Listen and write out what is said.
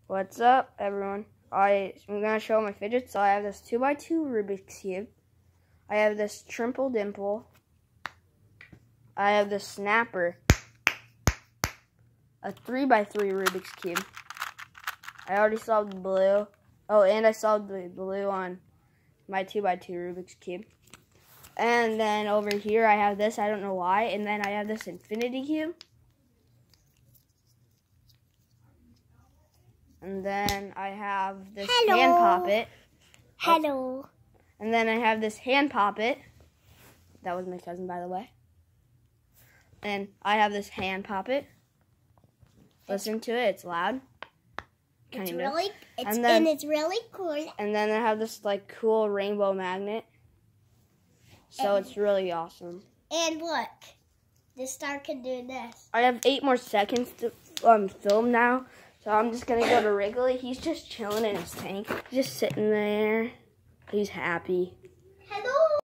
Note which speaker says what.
Speaker 1: What's up, everyone? I'm going to show my fidgets. So I have this 2x2 Rubik's Cube. I have this Trimple Dimple. I have this Snapper. A 3x3 Rubik's Cube. I already solved the blue. Oh, and I solved the blue on my 2x2 Rubik's Cube. And then over here I have this, I don't know why. And then I have this Infinity Cube. And then I have this Hand Poppet.
Speaker 2: Hello.
Speaker 1: And then I have this Hand Poppet. That was my cousin, by the way. And I have this Hand Poppet. Listen to it, it's loud.
Speaker 2: It's
Speaker 1: Kind of.
Speaker 2: really, it's really cool.
Speaker 1: And then I have this like cool rainbow magnet. So it's really awesome.
Speaker 2: And look, the star can do this.
Speaker 1: I have 8 more seconds to film now. So I'm just going to go to Wrigley. He's just chilling in his tank. Just sitting there. He's happy.